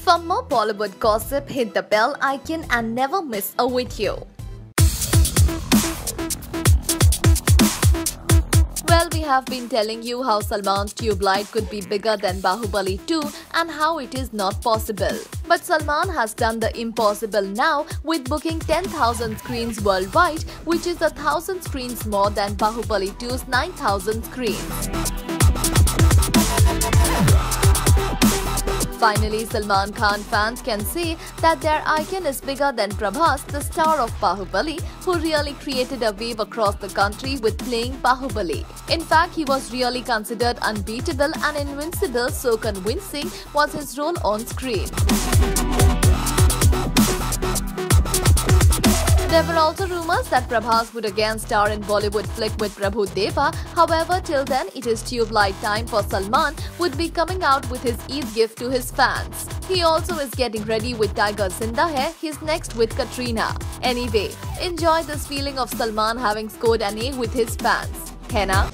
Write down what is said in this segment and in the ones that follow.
For more Bollywood gossip, hit the bell icon and never miss a video. Well, we have been telling you how Salman's tube light could be bigger than Bahubali 2 and how it is not possible. But Salman has done the impossible now with booking 10,000 screens worldwide, which is 1,000 screens more than Bahubali 2's 9,000 screens. Finally, Salman Khan fans can say that their icon is bigger than Prabhas, the star of Bahubali, who really created a wave across the country with playing Bahubali. In fact, he was really considered unbeatable and invincible, so convincing was his role on screen. There were also rumors that Prabhas would again star in Bollywood flick with Prabhu Deva. However, till then, it is tube light time for Salman would be coming out with his Eid gift to his fans. He also is getting ready with Tiger Zinda Hai, his next with Katrina. Anyway, enjoy this feeling of Salman having scored an A with his fans. Henna?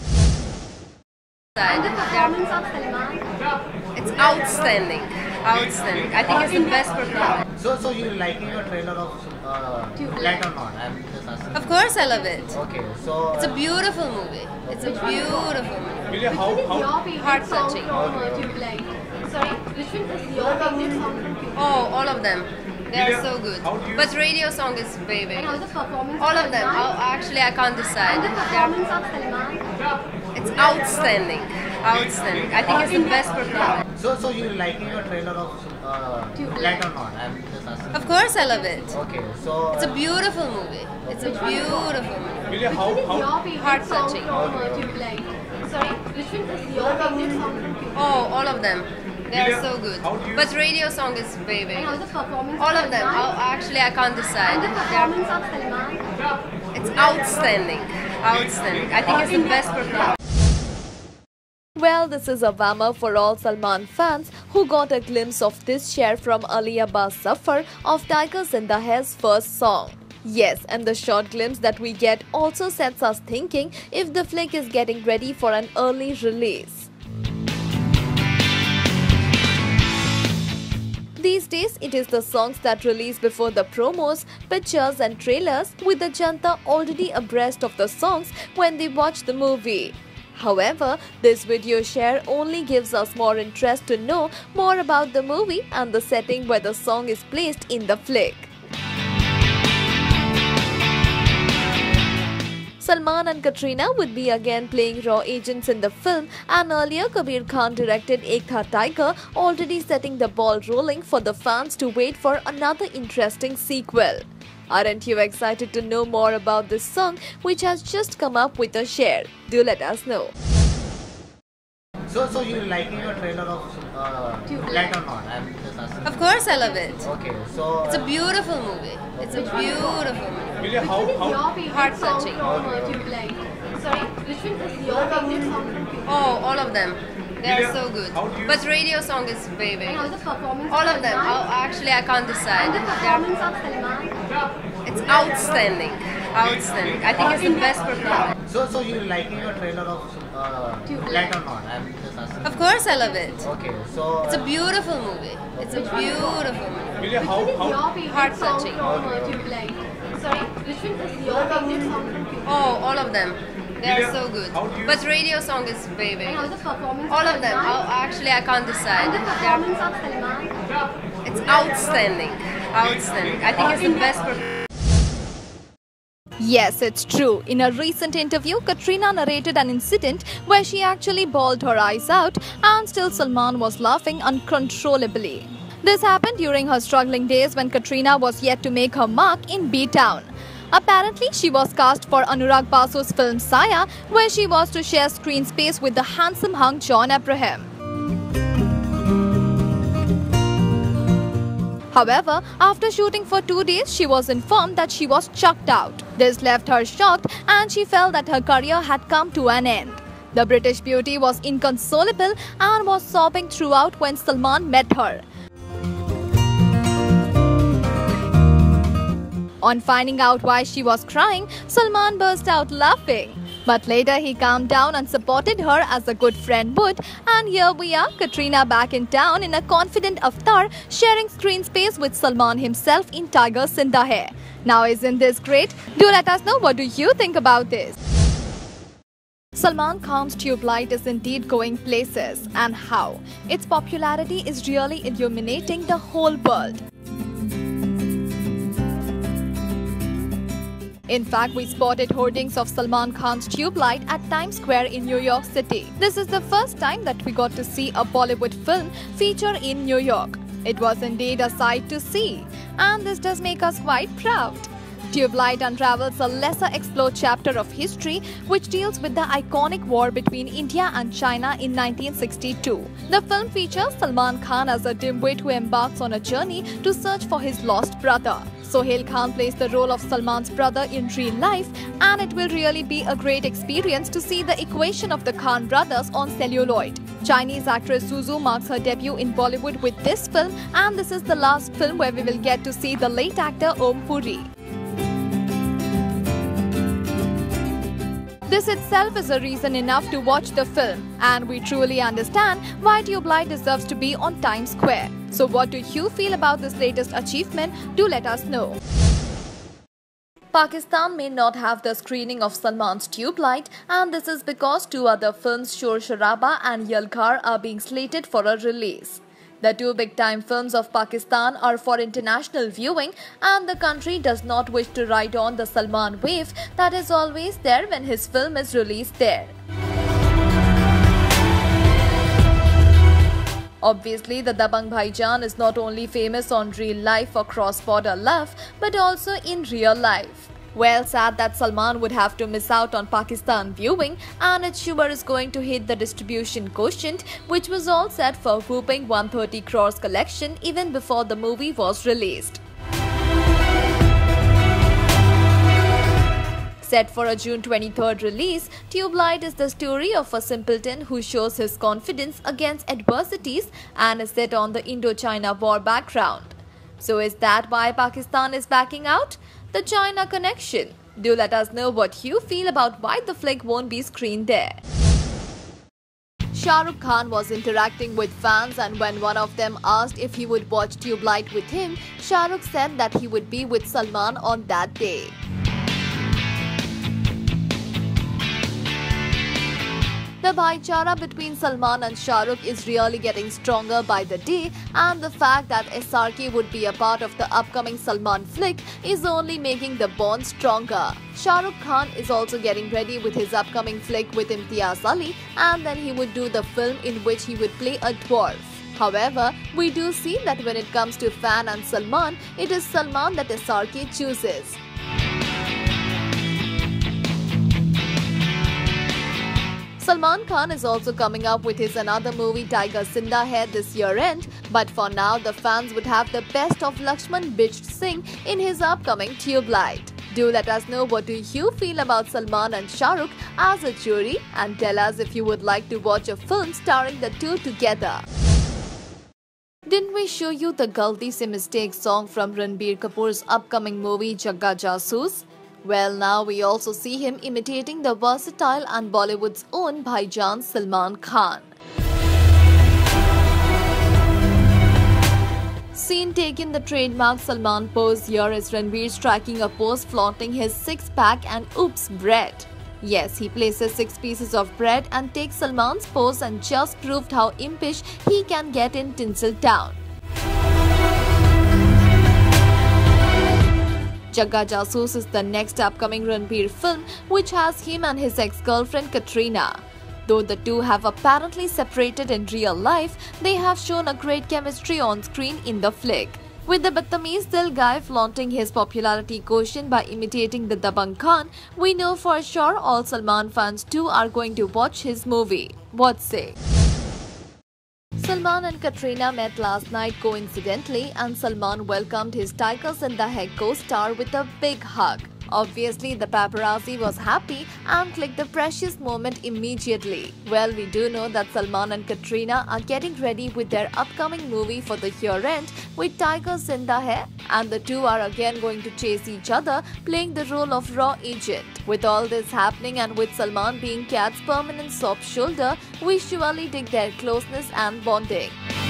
It's outstanding. Outstanding. I think it's the best performance. So you liking your trailer of Light or not? I'm just asking. Of course I love it. Okay, so It's a beautiful movie. It's a beautiful movie. Heart-touching. Sorry, which one is your favorite song from Tube? Oh, all of them. They are so good. But radio song is very, very How good. the performance? All of them. Actually, I can't decide. Performance of Salman. It's outstanding. Outstanding. I think it's the best performance. so you liking your trailer of Light or not? I'm just asking. Of course I love it. Okay, so It's a beautiful movie. It's a beautiful movie. Which one is your favorite Heart-touching. song from Tube Light? Sorry, which one is your favorite song from Tube? Oh, all of them. They are so good. But radio song is very, very How good. the performance? All of them. Actually, I can't decide. Performance of Salman. It's outstanding. Outstanding. I think it's the best performance. Well, this is a whammer for all Salman fans who got a glimpse of this share from Ali Abbas Zafar of Tiger Zinda Hai's first song. Yes, and the short glimpse that we get also sets us thinking if the flick is getting ready for an early release. These days, it is the songs that release before the promos, pictures and trailers, with the Janta already abreast of the songs when they watch the movie. However, this video share only gives us more interest to know more about the movie and the setting where the song is placed in the flick. Salman and Katrina would be again playing raw agents in the film, and earlier Kabir Khan directed Ek Tha Tiger, already setting the ball rolling for the fans to wait for another interesting sequel. Aren't you excited to know more about this song which has just come up with a share? Do let us know. so you liking your trailer of Light or not? I'm just asking. Of course I love it. Okay, so It's a beautiful movie. It's a beautiful movie. Which one is your favorite Heart-touching. song from Tube Light? Sorry, which one is your favorite song from Tube? Oh, all of them. They are so good. But radio song is very, very How good. the performance? All of them. Actually, I can't decide. Performance of Salman. It's outstanding. Outstanding. I think it's the best performance. so you liking your trailer of Light or not? I'm just asking. Of course I love it. Okay, so It's a beautiful movie. It's a beautiful movie. Which one is your favorite Heart-touching. song from Tube Light? Sorry, which one is your favorite song from Tube? Oh, all of them. They are so good. But radio song is very, very How good. the performance? All of them. Actually, I can't decide. Performance of Salman. It's outstanding. Outstanding. I think it's the best performance. Yes, it's true. In a recent interview, Katrina narrated an incident where she actually bawled her eyes out and still Salman was laughing uncontrollably. This happened during her struggling days when Katrina was yet to make her mark in B-Town. Apparently, she was cast for Anurag Basu's film Saya, where she was to share screen space with the handsome hunk John Abraham. However, after shooting for 2 days, she was informed that she was chucked out. This left her shocked and she felt that her career had come to an end. The British beauty was inconsolable and was sobbing throughout when Salman met her. On finding out why she was crying, Salman burst out laughing. But later he calmed down and supported her as a good friend would, and here we are, Katrina back in town in a confident avatar, sharing screen space with Salman himself in Tiger Zinda Hai. Now isn't this great? Do let us know what do you think about this. Salman Khan's Tube Light is indeed going places, and how. Its popularity is really illuminating the whole world. In fact, we spotted hoardings of Salman Khan's Tube Light at Times Square in New York City. This is the first time that we got to see a Bollywood film feature in New York. It was indeed a sight to see, and this does make us quite proud. Tube Light unravels a lesser explored chapter of history which deals with the iconic war between India and China in 1962. The film features Salman Khan as a dimwit who embarks on a journey to search for his lost brother. Sohail Khan plays the role of Salman's brother in real life, and it will really be a great experience to see the equation of the Khan brothers on celluloid. Chinese actress Suzu marks her debut in Bollywood with this film, and this is the last film where we will get to see the late actor Om Puri. This itself is a reason enough to watch the film, and we truly understand why Tube Light deserves to be on Times Square. So what do you feel about this latest achievement? Do let us know. Pakistan may not have the screening of Salman's Tube Light, and this is because two other films, Shor Sharaba and Yalghar, are being slated for a release. The two big-time films of Pakistan are for international viewing, and the country does not wish to ride on the Salman wave that is always there when his film is released there. Obviously, the Dabangg Bhaijaan is not only famous on real life or cross-border love, but also in real life. Well, sad that Salman would have to miss out on Pakistan viewing, and it sure is going to hit the distribution quotient, which was all set for a whopping 130 crores collection even before the movie was released. Set for a June 23rd release, Tube Light is the story of a simpleton who shows his confidence against adversities and is set on the Indo-China war background. So is that why Pakistan is backing out? The China connection. Do let us know what you feel about why the flick won't be screened there. Shah Rukh Khan was interacting with fans, and when one of them asked if he would watch Tube Light with him, Shah Rukh said that he would be with Salman on that day. The bhaichara between Salman and Shah Rukh is really getting stronger by the day, and the fact that SRK would be a part of the upcoming Salman flick is only making the bond stronger. Shah Rukh Khan is also getting ready with his upcoming flick with Imtiaz Ali, and then he would do the film in which he would play a dwarf. However, we do see that when it comes to Fan and Salman, it is Salman that SRK chooses. Salman Khan is also coming up with his another movie Tiger Zinda Hai this year end, but for now the fans would have the best of Lakshman Bijt Singh in his upcoming Tube Light. Do let us know what do you feel about Salman and Shah Rukh as a jury, and tell us if you would like to watch a film starring the two together. Didn't we show you the Galti Se Mistake song from Ranbir Kapoor's upcoming movie Jagga Jasoos? Well, now we also see him imitating the versatile and Bollywood's own Bhaijaan Salman Khan. Scene taken the trademark Salman pose here is Ranbir striking a pose flaunting his six-pack and oops bread. Yes, he places 6 pieces of bread and takes Salman's pose and just proved how impish he can get in Tinseltown. Jagga Jasoos is the next upcoming Ranbir film, which has him and his ex-girlfriend Katrina. Though the two have apparently separated in real life, they have shown a great chemistry on screen in the flick. With the Badtameez Dil guy flaunting his popularity quotient by imitating the Dabangg Khan, we know for sure all Salman fans too are going to watch his movie. What say? Salman and Katrina met last night coincidentally, and Salman welcomed his Tiger Zinda Hai co-star with a big hug. Obviously, the paparazzi was happy and clicked the precious moment immediately. Well, we do know that Salman and Katrina are getting ready with their upcoming movie for the year end with Tiger Zinda Hai, and the two are again going to chase each other, playing the role of raw agent. With all this happening and with Salman being Kat's permanent soft shoulder, we surely dig their closeness and bonding.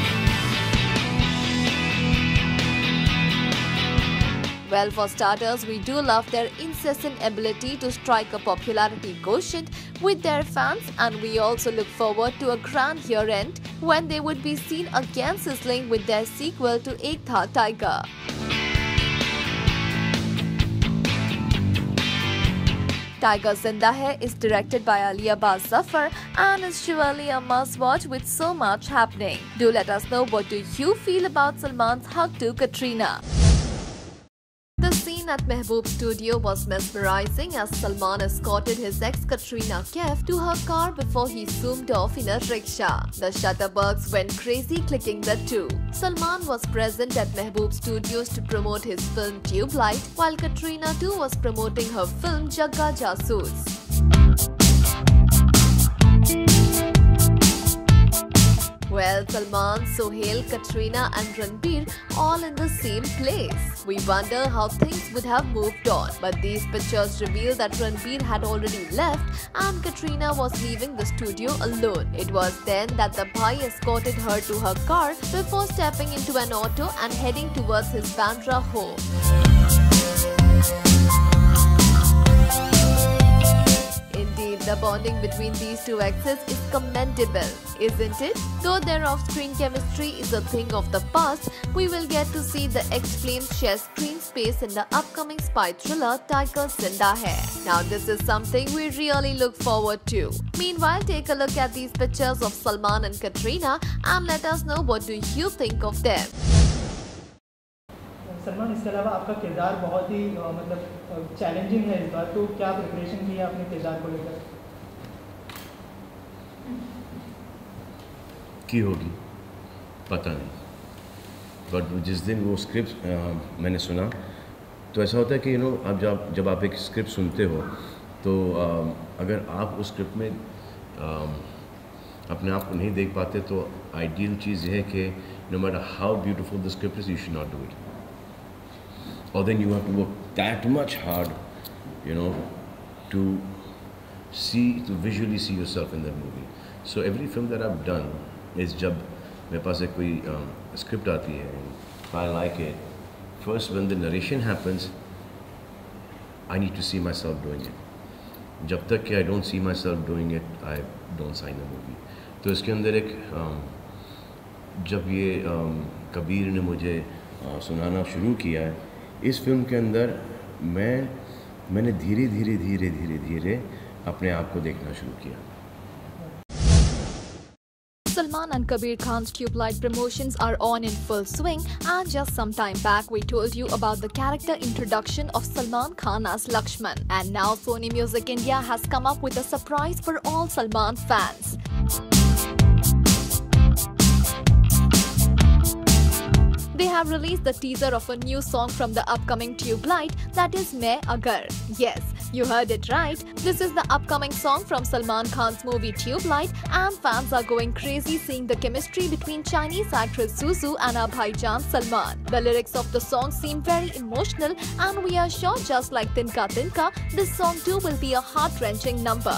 Well, for starters, we do love their incessant ability to strike a popularity quotient with their fans, and we also look forward to a grand year-end when they would be seen again sizzling with their sequel to Ek Tha Tiger. Tiger Zinda Hai is directed by Ali Abbas Zafar and is surely a must-watch with so much happening. Do let us know what do you feel about Salman's hug to Katrina. The scene at Mehboob studio was mesmerizing as Salman escorted his ex Katrina Kaif to her car before he zoomed off in a rickshaw. The Shutterbugs went crazy clicking the two. Salman was present at Mehboob studios to promote his film Tube Light, while Katrina too was promoting her film Jagga Jasoos. Well, Salman, Sohail, Katrina and Ranbir all in the same place. We wonder how things would have moved on. But these pictures reveal that Ranbir had already left and Katrina was leaving the studio alone. It was then that the bhai escorted her to her car before stepping into an auto and heading towards his Bandra home. Indeed, the bonding between these two exes is commendable, isn't it? Though their off-screen chemistry is a thing of the past, we will get to see the ex-flames share screen space in the upcoming spy thriller Tiger Zinda Hai. Now this is something we really look forward to. Meanwhile, take a look at these pictures of Salman and Katrina and let us know what do you think of them. Salman, इसके अलावा आपका किरदार बहुत ही मतलब challenging है इस बार, तो क्या प्रिपरेशन की है अपने किरदार को लेकर? की होगी पता नहीं, बट जिस दिन वो स्क्रिप्ट मैंने सुना तो ऐसा होता है कि अब जब आप एक स्क्रिप्ट सुनते हो तो अगर आप उस स्क्रिप्ट में अपने आप को नहीं देख पाते तो आइडियल चीज़ ये है कि no matter how beautiful the script is, you should not do it. Or then you have to work that much hard, to visually see yourself in that movie. So every film that I've done is जब मेरे पास एक कोई script आती है, if I like it, first when the narration happens, I need to see myself doing it. जब तक कि I don't see myself doing it, I don't sign the movie. तो इसके अंदर एक जब ये कबीर ने मुझे सुनाना शुरू किया है, इस फिल्म के अंदर मैंने धीरे धीरे अपने आप को देखना शुरू किया. Salman and Kabir Khan's Tube Light promotions are on in full swing, and just some time back we told you about the character introduction of Salman Khan as Lakshman. And now Sony Music India has come up with a surprise for all Salman fans. They have released the teaser of a new song from the upcoming Tube Light, that is Main Agar. Yes, you heard it right. This is the upcoming song from Salman Khan's movie Tube Light, and fans are going crazy seeing the chemistry between Chinese actress Suzu and our bhaijaan Salman. The lyrics of the song seem very emotional, and we are sure just like Tinka Tinka, this song too will be a heart-wrenching number.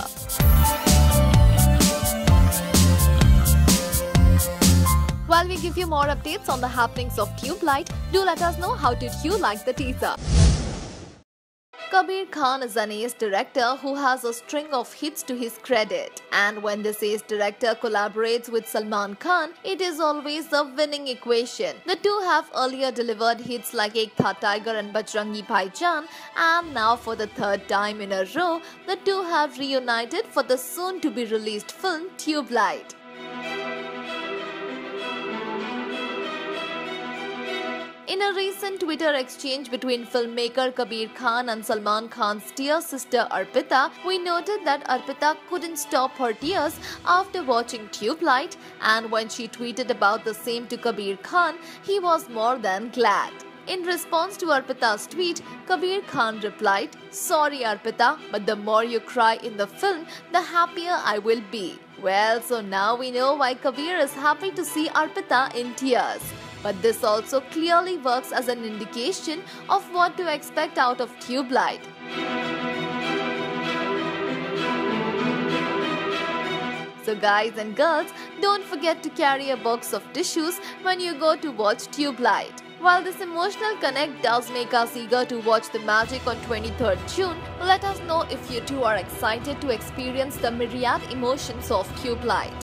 While we give you more updates on the happenings of Tube Light, do let us know how did you like the teaser. Kabir Khan is an ace director who has a string of hits to his credit. And when this ace director collaborates with Salman Khan, it is always a winning equation. The two have earlier delivered hits like Ek Tha Tiger and Bajrangi Bhaijaan, and now for the third time in a row, the two have reunited for the soon-to-be released film Tube Light. In a recent Twitter exchange between filmmaker Kabir Khan and Salman Khan's dear sister Arpita, we noted that Arpita couldn't stop her tears after watching Tube Light, and when she tweeted about the same to Kabir Khan, he was more than glad. In response to Arpita's tweet, Kabir Khan replied, "Sorry Arpita, but the more you cry in the film, the happier I will be." Well, so now we know why Kabir is happy to see Arpita in tears. But this also clearly works as an indication of what to expect out of Tube Light. So guys and girls, don't forget to carry a box of tissues when you go to watch Tube Light. While this emotional connect does make us eager to watch the magic on 23rd June, let us know if you too are excited to experience the myriad emotions of Tube Light.